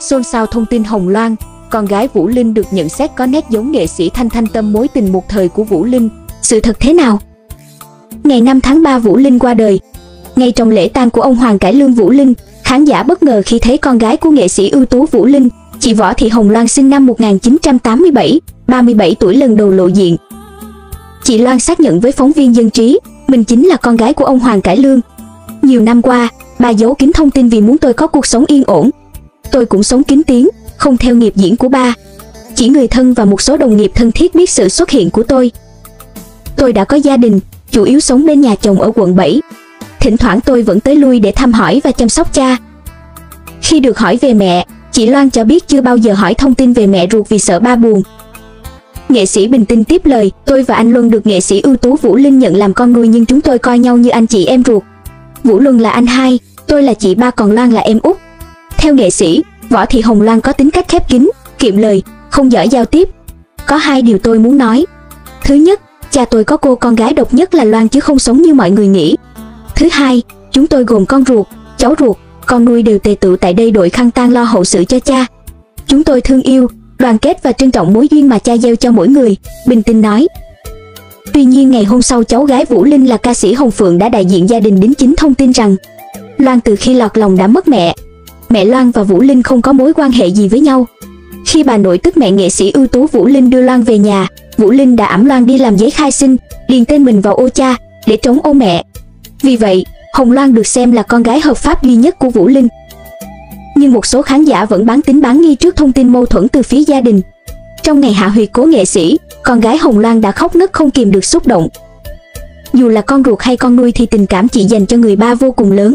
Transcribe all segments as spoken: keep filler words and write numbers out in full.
Xôn xao thông tin Hồng Loan, con gái Vũ Linh được nhận xét có nét giống nghệ sĩ Thanh Thanh Tâm mối tình một thời của Vũ Linh. Sự thật thế nào? Ngày năm tháng ba Vũ Linh qua đời. Ngay trong lễ tang của ông Hoàng cải lương Vũ Linh, khán giả bất ngờ khi thấy con gái của nghệ sĩ ưu tú Vũ Linh, chị Võ Thị Hồng Loan sinh năm một nghìn chín trăm tám mươi bảy, ba mươi bảy tuổi lần đầu lộ diện. Chị Loan xác nhận với phóng viên Dân Trí, mình chính là con gái của ông Hoàng cải lương. Nhiều năm qua, bà giấu kín thông tin vì muốn tôi có cuộc sống yên ổn. Tôi cũng sống kín tiếng, không theo nghiệp diễn của ba. Chỉ người thân và một số đồng nghiệp thân thiết biết sự xuất hiện của tôi. Tôi đã có gia đình, chủ yếu sống bên nhà chồng ở quận bảy. Thỉnh thoảng tôi vẫn tới lui để thăm hỏi và chăm sóc cha. Khi được hỏi về mẹ, chị Loan cho biết chưa bao giờ hỏi thông tin về mẹ ruột vì sợ ba buồn. Nghệ sĩ bình tĩnh tiếp lời, tôi và anh Luân được nghệ sĩ ưu tú Vũ Linh nhận làm con nuôi nhưng chúng tôi coi nhau như anh chị em ruột. Vũ Luân là anh hai, tôi là chị ba còn Loan là em út. Theo nghệ sĩ, Võ Thị Hồng Loan có tính cách khép kín, kiệm lời, không giỏi giao tiếp. Có hai điều tôi muốn nói. Thứ nhất, cha tôi có cô con gái độc nhất là Loan chứ không sống như mọi người nghĩ. Thứ hai, chúng tôi gồm con ruột, cháu ruột, con nuôi đều tề tựu tại đây đội khăn tang lo hậu sự cho cha. Chúng tôi thương yêu, đoàn kết và trân trọng mối duyên mà cha gieo cho mỗi người, bình tĩnh nói. Tuy nhiên ngày hôm sau cháu gái Vũ Linh là ca sĩ Hồng Phượng đã đại diện gia đình đính chính thông tin rằng Loan từ khi lọt lòng đã mất mẹ. Mẹ Loan và Vũ Linh không có mối quan hệ gì với nhau. Khi bà nội tức mẹ nghệ sĩ ưu tú Vũ Linh đưa Loan về nhà, Vũ Linh đã ẵm Loan đi làm giấy khai sinh, điền tên mình vào ô cha để trống ô mẹ. Vì vậy, Hồng Loan được xem là con gái hợp pháp duy nhất của Vũ Linh. Nhưng một số khán giả vẫn bán tín bán nghi trước thông tin mâu thuẫn từ phía gia đình. Trong ngày hạ huyệt cố nghệ sĩ, con gái Hồng Loan đã khóc nấc không kìm được xúc động. Dù là con ruột hay con nuôi thì tình cảm chị dành cho người ba vô cùng lớn.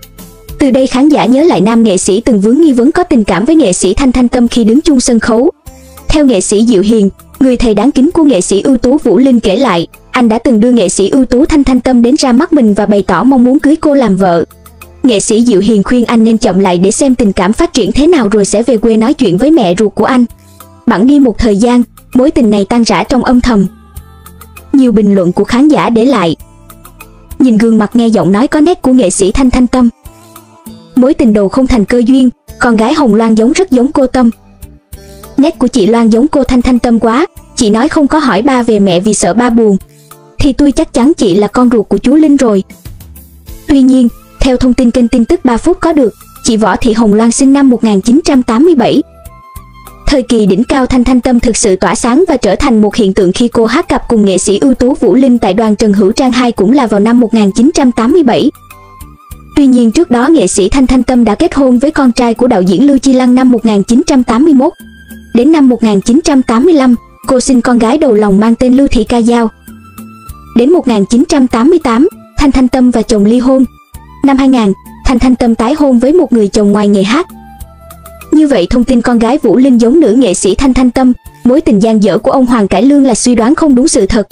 Từ đây khán giả nhớ lại nam nghệ sĩ từng vướng nghi vấn có tình cảm với nghệ sĩ Thanh Thanh Tâm khi đứng chung sân khấu. Theo nghệ sĩ Diệu Hiền, người thầy đáng kính của nghệ sĩ ưu tú Vũ Linh kể lại, anh đã từng đưa nghệ sĩ ưu tú Thanh Thanh Tâm đến ra mắt mình và bày tỏ mong muốn cưới cô làm vợ. Nghệ sĩ Diệu Hiền khuyên anh nên chậm lại để xem tình cảm phát triển thế nào rồi sẽ về quê nói chuyện với mẹ ruột của anh. Bẵng đi một thời gian, mối tình này tan rã trong âm thầm. Nhiều bình luận của khán giả để lại. Nhìn gương mặt nghe giọng nói có nét của nghệ sĩ Thanh Thanh Tâm. Mối tình đầu không thành cơ duyên, con gái Hồng Loan giống rất giống cô Tâm. Nét của chị Loan giống cô Thanh Thanh Tâm quá, chị nói không có hỏi ba về mẹ vì sợ ba buồn. Thì tôi chắc chắn chị là con ruột của chú Linh rồi. Tuy nhiên, theo thông tin kênh tin tức ba phút có được, chị Võ Thị Hồng Loan sinh năm một nghìn chín trăm tám mươi bảy. Thời kỳ đỉnh cao Thanh Thanh Tâm thực sự tỏa sáng và trở thành một hiện tượng khi cô hát cặp cùng nghệ sĩ ưu tú Vũ Linh tại đoàn Trần Hữu Trang hai cũng là vào năm một nghìn chín trăm tám mươi bảy. Tuy nhiên trước đó nghệ sĩ Thanh Thanh Tâm đã kết hôn với con trai của đạo diễn Lưu Chi Lăng năm một nghìn chín trăm tám mươi mốt. Đến năm một nghìn chín trăm tám mươi lăm, cô sinh con gái đầu lòng mang tên Lưu Thị Ca Dao. Đến một nghìn chín trăm tám mươi tám, Thanh Thanh Tâm và chồng ly hôn. Năm hai nghìn, Thanh Thanh Tâm tái hôn với một người chồng ngoài nghề hát. Như vậy thông tin con gái Vũ Linh giống nữ nghệ sĩ Thanh Thanh Tâm, mối tình dang dở của ông Hoàng cải lương là suy đoán không đúng sự thật.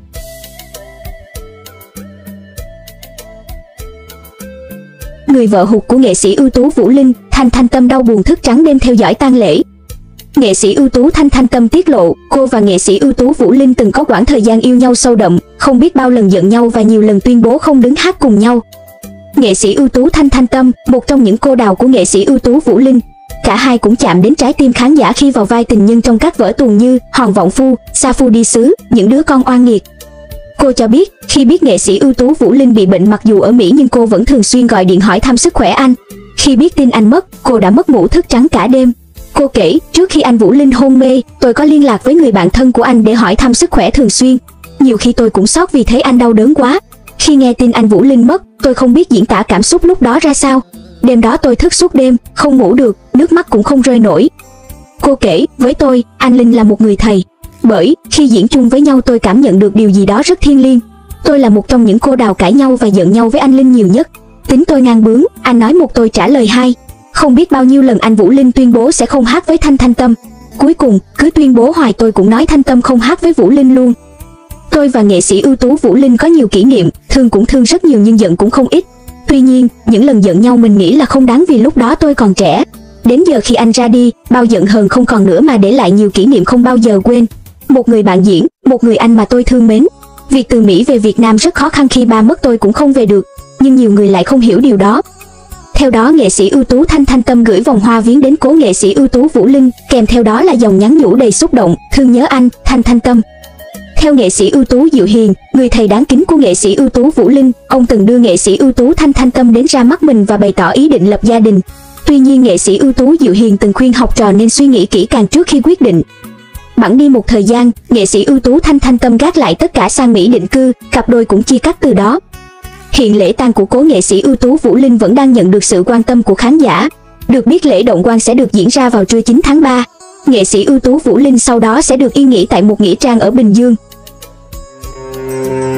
Người vợ hụt của nghệ sĩ ưu tú Vũ Linh, Thanh Thanh Tâm đau buồn thức trắng đêm theo dõi tang lễ. Nghệ sĩ ưu tú Thanh Thanh Tâm tiết lộ, cô và nghệ sĩ ưu tú Vũ Linh từng có quãng thời gian yêu nhau sâu đậm, không biết bao lần giận nhau và nhiều lần tuyên bố không đứng hát cùng nhau. Nghệ sĩ ưu tú Thanh Thanh Tâm, một trong những cô đào của nghệ sĩ ưu tú Vũ Linh. Cả hai cũng chạm đến trái tim khán giả khi vào vai tình nhân trong các vở tuồng như Hòn Vọng Phu, Sa Phu Đi Xứ, Những Đứa Con Oan Nghiệt. Cô cho biết, khi biết nghệ sĩ ưu tú Vũ Linh bị bệnh mặc dù ở Mỹ nhưng cô vẫn thường xuyên gọi điện hỏi thăm sức khỏe anh. Khi biết tin anh mất, cô đã mất ngủ thức trắng cả đêm. Cô kể, trước khi anh Vũ Linh hôn mê, tôi có liên lạc với người bạn thân của anh để hỏi thăm sức khỏe thường xuyên. Nhiều khi tôi cũng sốc vì thấy anh đau đớn quá. Khi nghe tin anh Vũ Linh mất, tôi không biết diễn tả cảm xúc lúc đó ra sao. Đêm đó tôi thức suốt đêm, không ngủ được, nước mắt cũng không rơi nổi. Cô kể, với tôi, anh Linh là một người thầy. Bởi, khi diễn chung với nhau tôi cảm nhận được điều gì đó rất thiêng liêng. Tôi là một trong những cô đào cãi nhau và giận nhau với anh Linh nhiều nhất. Tính tôi ngang bướng, anh nói một tôi trả lời hai. Không biết bao nhiêu lần anh Vũ Linh tuyên bố sẽ không hát với Thanh Thanh Tâm. Cuối cùng, cứ tuyên bố hoài tôi cũng nói Thanh Tâm không hát với Vũ Linh luôn. Tôi và nghệ sĩ ưu tú Vũ Linh có nhiều kỷ niệm, thương cũng thương rất nhiều nhưng giận cũng không ít. Tuy nhiên, những lần giận nhau mình nghĩ là không đáng vì lúc đó tôi còn trẻ. Đến giờ khi anh ra đi, bao giận hờn không còn nữa mà để lại nhiều kỷ niệm không bao giờ quên. Một người bạn diễn, một người anh mà tôi thương mến. Việc từ Mỹ về Việt Nam rất khó khăn khi ba mất tôi cũng không về được, nhưng nhiều người lại không hiểu điều đó. Theo đó, nghệ sĩ ưu tú Thanh Thanh Tâm gửi vòng hoa viếng đến cố nghệ sĩ ưu tú Vũ Linh, kèm theo đó là dòng nhắn nhủ đầy xúc động, thương nhớ anh, Thanh Thanh Tâm. Theo nghệ sĩ ưu tú Diệu Hiền, người thầy đáng kính của nghệ sĩ ưu tú Vũ Linh, ông từng đưa nghệ sĩ ưu tú Thanh Thanh Tâm đến ra mắt mình và bày tỏ ý định lập gia đình. Tuy nhiên, nghệ sĩ ưu tú Diệu Hiền từng khuyên học trò nên suy nghĩ kỹ càng trước khi quyết định. Bẵng đi một thời gian, nghệ sĩ ưu tú Thanh Thanh Tâm gác lại tất cả sang Mỹ định cư, cặp đôi cũng chia cắt từ đó. Hiện lễ tang của cố nghệ sĩ ưu tú Vũ Linh vẫn đang nhận được sự quan tâm của khán giả. Được biết lễ động quan sẽ được diễn ra vào trưa chín tháng ba. Nghệ sĩ ưu tú Vũ Linh sau đó sẽ được yên nghỉ tại một nghĩa trang ở Bình Dương.